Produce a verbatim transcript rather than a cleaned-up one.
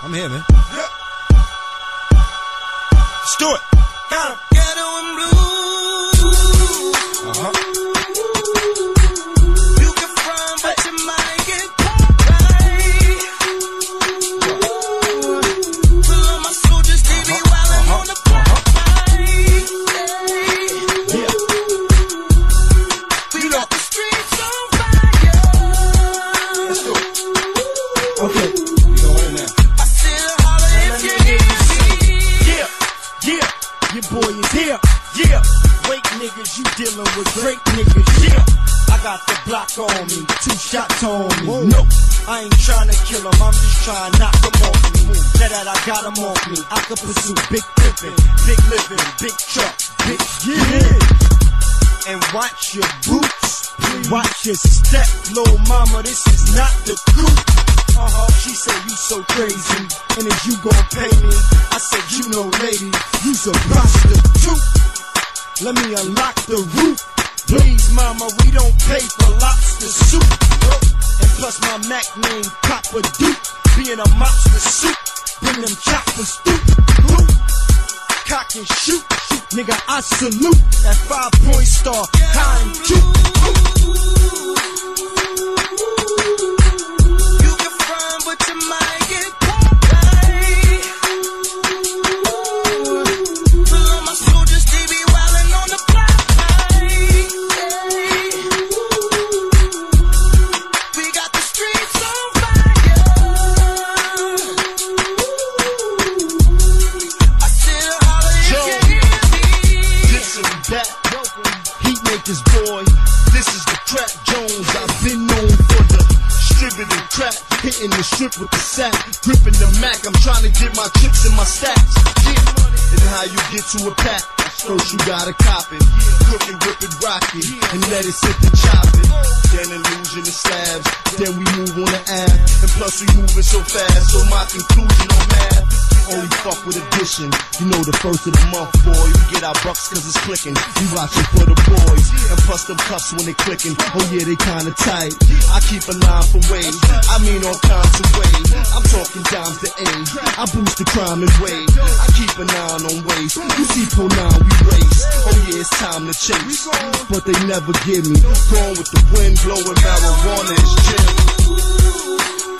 I'm here, man. Let's do it. Ghetto and blues. Uh-huh. You can front, but you might get caught right. Pull on my soldiers, they be wildin' on the block. Yeah. We got the streets on fire. Let's go. Okay. We go in now. I still holler if you hear me. Yeah, yeah, your boy is here. Yeah, wait niggas, you dealing with great niggas. Yeah, I got the block on me, two shots on me. Whoa. No, I ain't trying to kill him, I'm just trying to knock him off me. Now that I got him off me, I can pursue big pimpin', big living, big truck, big yeah. And watch your boots, watch your step, little mama, this is not the coupe. Uh-huh, she said you so crazy, and if you gon' pay me, I said you know lady, you's a prostitute. Let me unlock the roof, please mama, we don't pay for lobster soup. And plus my Mac name Papa Duke, being a mobster suit, bring them choppers through. Cock and shoot, shoot, nigga I salute that five point star, high and cute. But you might get caught right. Pull on my soldiers, they be wildin' on the block. We got the streets on fire. I still holler if you hear me. This and that, Heatmakerz boy, this is the Crack Jones. I've been known for the distributing crack, hitting the strip with the sack, gripping the Mac. I'm trying to get my chips and my stacks. Yeah. And how you get to a pack? First you gotta cop it, cook it, whip it, rock it, and let it sit and chop it. Then illusion the slabs, then we move on the app. And plus we moving so fast, so my conclusion on math. Only fuck with addition, you know the first of the month, boy. We get our bucks cause it's clicking, we watching for the boys. And plus them cuffs when they clicking, oh yeah they kinda tight. I keep a line for ways, I mean all kinds of ways. I'm talking dimes to A, I boost the crime and wave. I keep an eye on ways, you see po nine we race. Oh yeah it's time to chase, but they never give me. Gone with the wind blowing marijuana is gin.